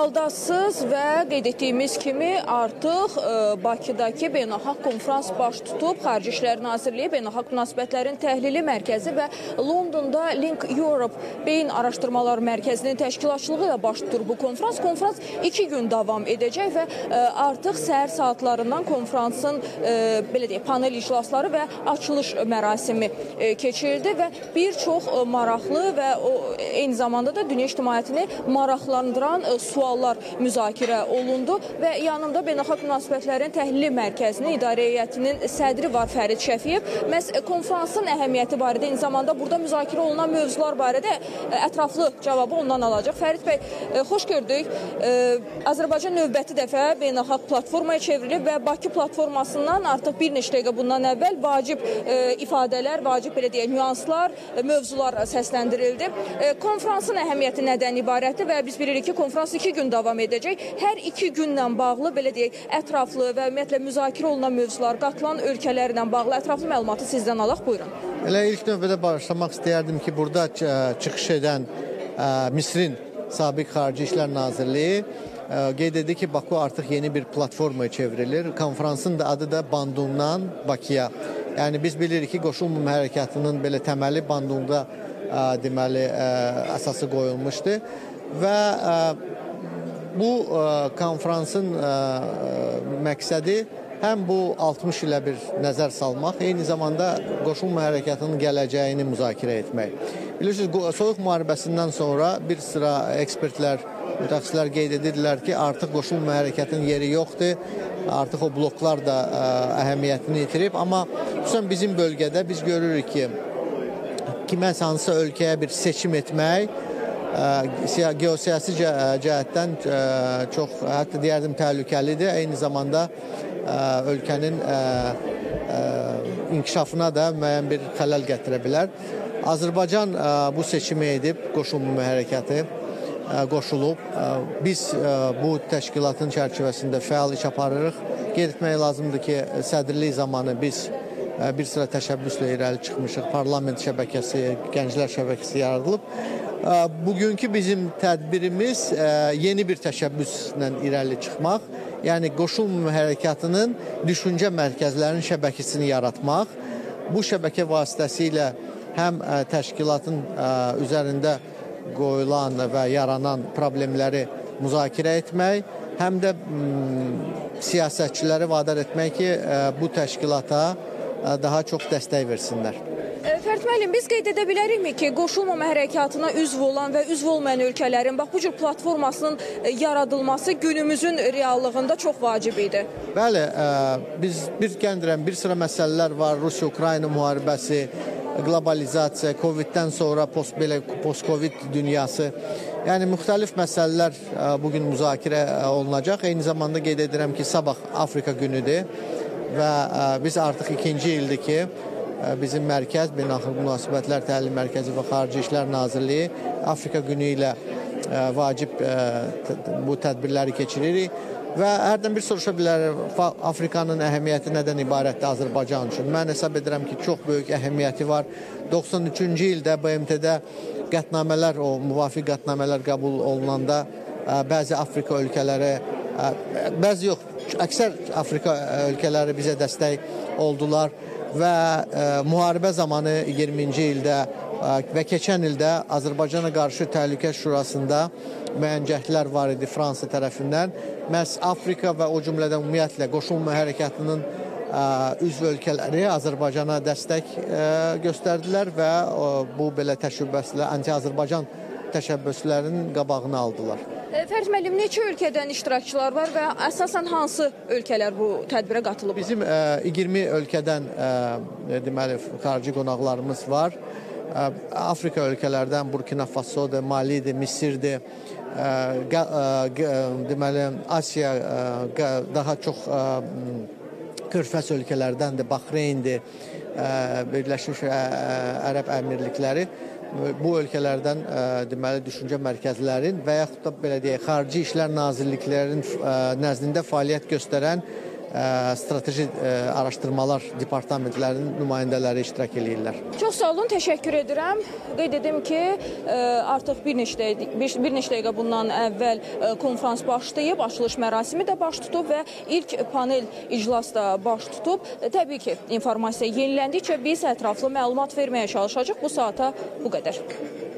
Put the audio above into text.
Portaldasınız və qeyd etdiyimiz kimi artıq Bakıdakı Beynəlxalq Konfrans baş tutub. Xarici İşlər Nazirliyi Beynəlxalq Münasibətlərin Təhlili Mərkəzi və Londonda Link Europe Beyin Araşdırmalar Mərkəzinin təşkilatçılığı ilə baş tutur bu konfrans. Konfrans 2 gün davam edəcək və artıq səhər saatlarından konfransın belə deyək, panel iclasları və açılış mərasimi keçirildi və bir çox maraqlı və eyni zamanda da dünya ictimaiyyətini maraqlandıran suallar müzakirə olundu və yanımda Beynəlxalq Münasibətlərin Təhlili Mərkəzinin İdarə Heyətinin sədri var Fərid Şəfiyev. Məhz konfransın əhəmiyyəti barədə, eyni zamanda burada müzakirə olunan mövzular barədə ətraflı cavabı ondan alacaq. Fərid bəy, xoş gördük. Azərbaycan növbəti dəfə beynəlxalq platformaya çevrilib və Bakı platformasından artıq bir neçə dəqiqə bundan əvvəl vacib ifadələr, vacib belə deyək, nüanslar, mövzular səsləndirildi. Konfransın əhəmiyyəti nədən ibarətdir və biz bilirik ki, konfrans 2 gün davam edəcək. Hər 2 günlə bağlı belə deyək, ətraflı və ümumiyyətlə müzakirə olunan mövzular, qatılan ölkələrlə bağlı ətraflı məlumatı sizdən alaq. Buyurun. Elə ilk növbədə başlamaq istəyərdim ki, burada çıxış edən Misrin Sabiq Xarici İşlər Nazirliyi qeyd edir ki, Baku artıq yeni bir platformaya çevrilir. Konfransın da adı da Bandungdan Bakıya. Yəni biz bilirik ki, Qoşulmama Hərəkatının belə təməli Bandungda deməli əsası qoyulmuşdu və bu konfransın məqsədi həm bu 60 ilə bir nəzər salmaq, eyni zamanda Qoşulmama Hərəkatının gələcəyini müzakirə etmək. Bilirsiniz, Soyuq müharibəsindən sonra bir sıra ekspertlər, mütəxəssislər qeyd edirlər ki, artıq Qoşulmama Hərəkatının yeri yoxdur, artıq o bloklar da əhəmiyyətini itirib, amma xüsusən bizim bölgədə biz görürük ki, kiməsə hansısa ölkəyə bir seçim etmək geosiyasi cəhətdən çox, hətta deyərdim, təhlükəlidir. Eyni zamanda ölkənin inkişafına da müəyyən bir xələl gətirə bilər. Azərbaycan bu seçimi edib, Qoşulmama Hərəkatı qoşulub. Biz bu təşkilatın çərçivəsində fəal iş aparırıq. Qeyd etmək lazımdır ki, sədrlik zamanı biz bir sıra təşəbbüslə irəli çıxmışıq. Parlament şəbəkəsi, gənclər şəbəkəsi yaradılıb. Bugünkü bizim tədbirimiz yeni bir təşəbbüslə irəli çıxmaq. Yəni, Qoşulmama Hərəkatının düşüncə mərkəzlərinin şəbəkəsini yaratmaq. Bu şəbəkə vasitəsilə həm təşkilatın üzərində qoyulan və yaranan problemləri müzakirə etmək, həm də siyasətçiləri vadar etmək ki, bu təşkilata daha çox dəstək versinlər. Fərid müəllim, biz qeyd edə bilərikmi ki, Qoşulmama Hərəkatına üzv olan və üzv olmayan ölkələrin bax bu cür platformasının yaradılması günümüzün reallığında çox vacib idi? Bəli, biz bir sıra məsələlər var. Rusiya-Ukrayna müharibəsi, qlobalizasiya, Covid-dən sonra post-Covid dünyası. Yəni, müxtəlif məsələlər bugün müzakirə olunacaq. Eyni zamanda qeyd edirəm ki, sabah Afrika günüdür və biz artıq 2-ci ildir ki, bizim mərkəz, Beynəlxalq Münasibətlər Təhlili Mərkəzi və Xarici İşlər Nazirliyi Afrika günü ilə vacib bu tədbirləri keçiririk və hərdən bir soruşa bilərəm, Afrikanın əhəmiyyəti nədən ibarətdir Azərbaycan üçün? Mən hesab edirəm ki, çox böyük əhəmiyyəti var. 93-cü ildə BMT-də qətnamələr, o müvafiq qətnamələr qəbul olunanda bəzi Afrika ölkələri, bəzi yox, əksər Afrika ölkələri bizə dəstək oldular və müharibə zamanı 20-ci ildə və keçən ildə Azərbaycana qarşı Təhlükəsizlik Şurasında müəyyən cəhdlər var idi Fransa tərəfindən. Məhz Afrika və o cümlədən ümumiyyətlə Qoşulmama Hərəkatının üzv ölkələri Azərbaycana dəstək göstərdilər və bu belə təşəbbüslə anti-Azərbaycan təşəbbüslərinin qabağını aldılar. Fərid müəllim, neçə ölkədən iştirakçılar var və əsasən hansı ölkələr bu tədbirə qatılıblar? Bizim 20 ölkədən deməli xarici qonaqlarımız var. Afrika ölkələrdən Burkina Faso'dur, Mali'dir, Misirdir. Deməli Asiya daha çox Körfəz ölkələrdəndir, Bahreyndir, Birləşmiş Ərəb Əmirlikləri. Bu ölkələrdən deməli düşüncə mərkəzlərin və yaxud da belə deyək, Xarici İşlər Nazirliklərinin nəzdində fəaliyyət göstərən strateji araşdırmalar departamentlərinin nümayəndələri iştirak edirlər. Çox sağ olun, təşəkkür edirəm. Qeyd edim ki, artıq bir neçə dəqiqə bundan əvvəl konfrans başlayıb, açılış mərasimi də baş tutub və ilk panel iclas da baş tutub. Təbii ki, informasiya yeniləndikcə biz ətraflı məlumat verməyə çalışacağıq. Bu saata bu qədər.